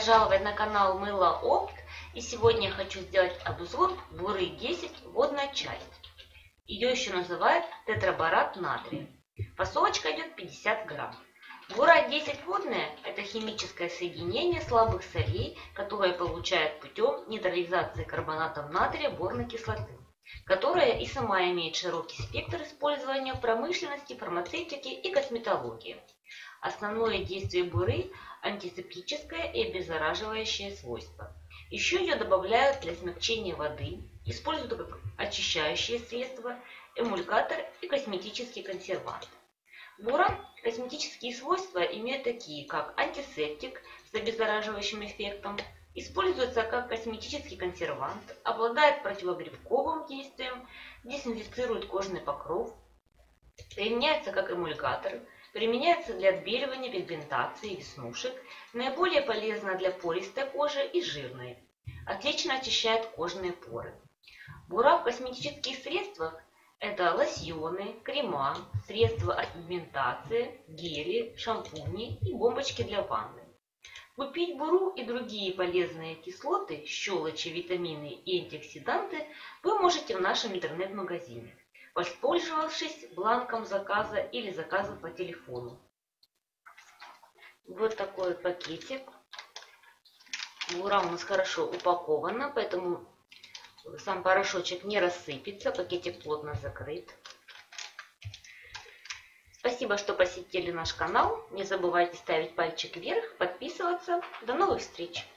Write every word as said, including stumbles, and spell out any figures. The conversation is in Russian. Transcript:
пожаловать на канал Мыло Опт. И сегодня я хочу сделать обзор буры десять, водная часть. Ее еще называют тетраборат натрия. Фасовочка идет пятьдесят грамм. Бура десять водная – это химическое соединение слабых солей, которое получают путем нейтрализации карбонатом натрия борной кислоты, которая и сама имеет широкий спектр использования в промышленности, фармацевтике и косметологии. Основное действие буры – антисептическое и обеззараживающее свойство. Еще ее добавляют для смягчения воды, используют как очищающее средство, эмулькатор и косметический консервант. Бура косметические свойства имеют такие, как антисептик с обеззараживающим эффектом, используется как косметический консервант, обладает противогрибковым действием, дезинфицирует кожный покров, применяется как эмулькатор, применяется для отбеливания, пигментации, веснушек, наиболее полезна для пористой кожи и жирной. Отлично очищает кожные поры. Бура в косметических средствах – это лосьоны, крема, средства от пигментации, гели, шампуни и бомбочки для ванны. Купить буру и другие полезные кислоты, щелочи, витамины и антиоксиданты вы можете в нашем интернет-магазине, воспользовавшись бланком заказа или заказом по телефону. Вот такой пакетик. Бура у нас хорошо упакована, поэтому сам порошочек не рассыпется, пакетик плотно закрыт. Спасибо, что посетили наш канал. Не забывайте ставить пальчик вверх, подписываться. До новых встреч!